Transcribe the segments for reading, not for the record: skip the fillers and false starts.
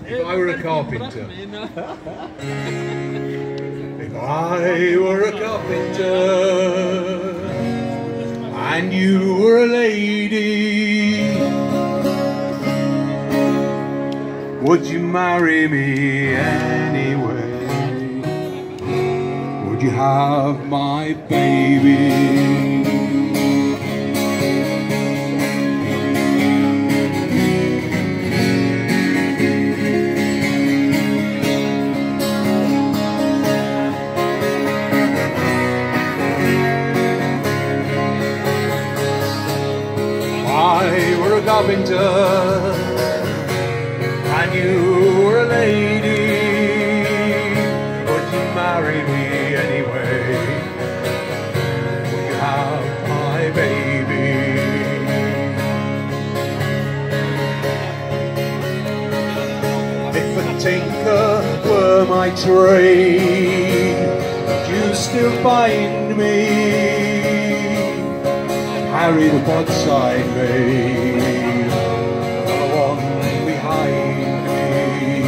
If I were a carpenter. If I were a carpenter and you were a lady, would you marry me anyway? Would you have my baby? I were a carpenter and you were a lady, would you marry me anyway? Would you have my baby? If a tinker were my trade, would you still find me? Carry the podside maid, follow on behind me.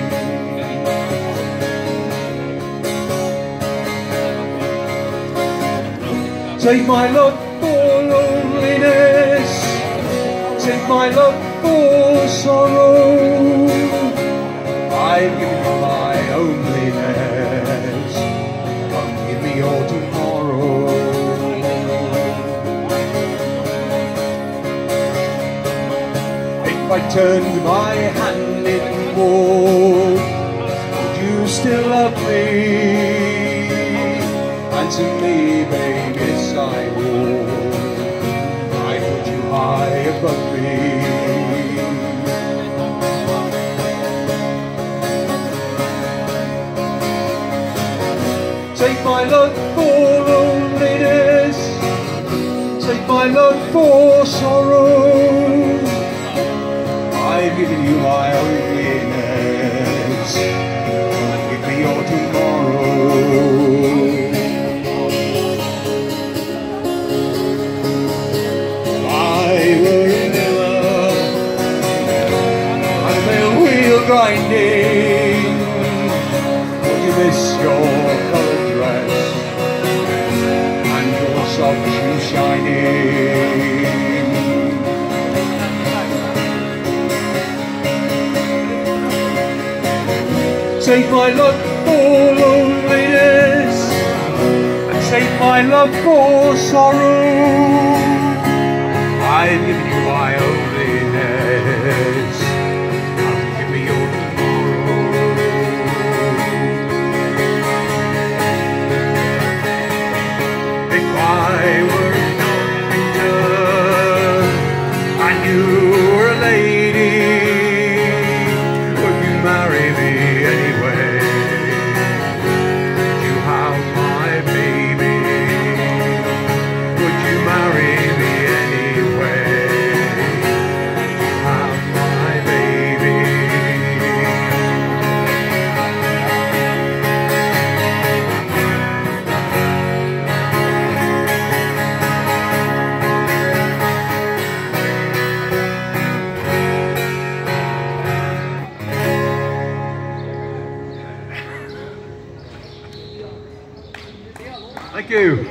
Take my love for loneliness, take my love for sorrow. I've given you my homeliness, come give me your tomorrow. If I turned my hand in war, would you still love me? Answer me, baby, yes I would. I put you high above me. Take my love for loneliness, take my love for sorrow. I've given you my holiness, give me your tomorrow. I were a miller, I'm a wheel grinding. Would you miss your coloured dress and your soft shoe shining? Take my love for loneliness, take my love for sorrow. I've given you my holiness, come give me your tomorrow. If I were a carpenter and you were a lady, would you marry me anyway? Would you have my baby? Would you marry me anyway? Would you have my baby? Thank you.